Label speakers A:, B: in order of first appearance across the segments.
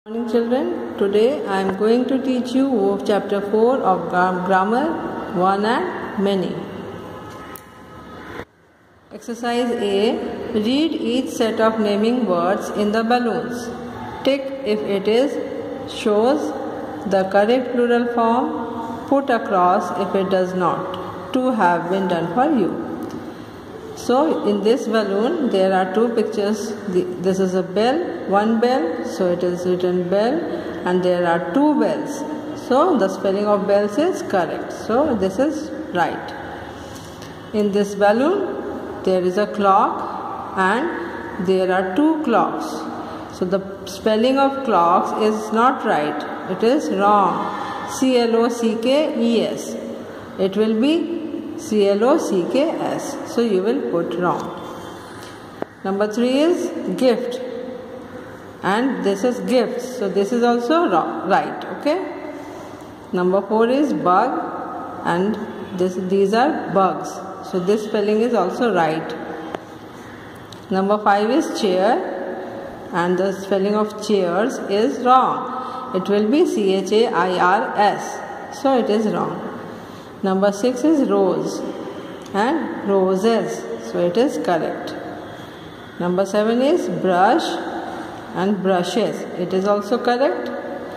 A: Good morning children. Today I am going to teach you chapter 4 of grammar 1 and many. Exercise A. Read each set of naming words in the balloons. Tick if it shows the correct plural form. Put a cross if it does not. 2 have been done for you. So in this balloon there are two pictures. This is a bell, one bell, so it is written bell, and there are two bells. So the spelling of bells is correct. So this is right. In this balloon there is a clock and there are two clocks. So the spelling of clocks is not right. It is wrong. C-L-O-C-K-E-S. It will be C-L-O-C-K-S. So you will put wrong. Number 3 is gift, and this is gifts. So this is also wrong, right. Okay. Number 4 is bug, and these are bugs. So this spelling is also right. Number 5 is chair, and the spelling of chairs is wrong. It will be C-H-A-I-R-S. So it is wrong. Number 6 is rose and roses. So it is correct. Number 7 is brush and brushes. It is also correct.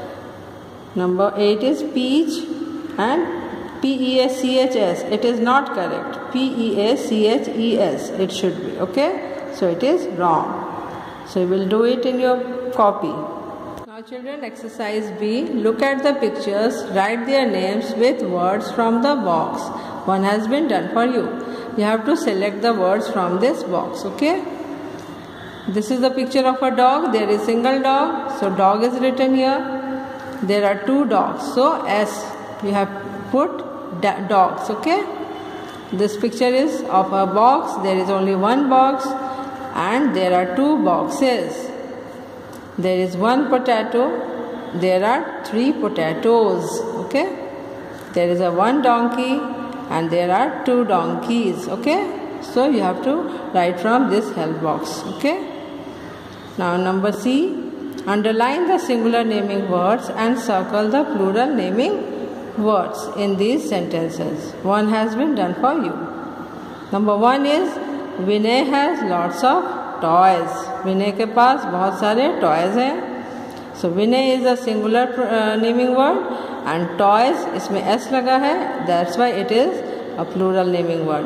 A: Number 8 is peach and P-E-A-C-H-S. It is not correct. P-E-A-C-H-E-S. It should be. Okay. So it is wrong. So you will do it in your copy. Now children, exercise B. Look at the pictures, write their names with words from the box. One has been done for you. You have to select the words from this box, okay? This is the picture of a dog. There is single dog. So dog is written here. There are two dogs. So S, you have put dogs, okay? This picture is of a box. There is only one box and there are two boxes. There is one potato, there are 3 potatoes, okay? There is a one donkey and there are 2 donkeys, okay? So you have to write from this help box, okay? Now number C, underline the singular naming words and circle the plural naming words in these sentences. One has been done for you. Number 1 is Vinay has lots of toys. विनय के पास बहुत सारे toys हैं. So Vinay is a singular naming word and toys इसमें S लगा है. That's why it is a plural naming word.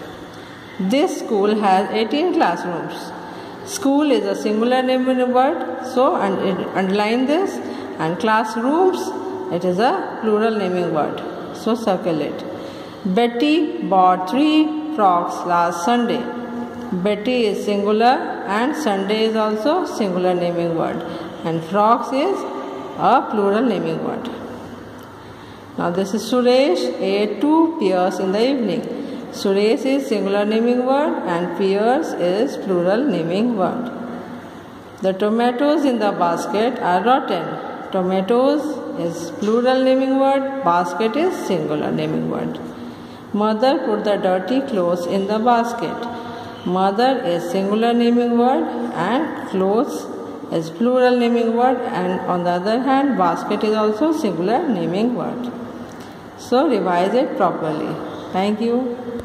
A: This school has 18 classrooms. School is a singular naming word, so underline this. And classrooms it is a plural naming word, so circle it. Betty bought 3 frocks last Sunday. Betty is singular and Sunday is also singular naming word, and frocks is a plural naming word. Now this is Suresh ate 2 pears in the evening. Suresh is singular naming word and pears is plural naming word. The tomatoes in the basket are rotten. Tomatoes is plural naming word, basket is singular naming word. Mother put the dirty clothes in the basket. Mother is singular naming word and clothes is plural naming word, and on the other hand basket is also singular naming word. So revise it properly. Thank you.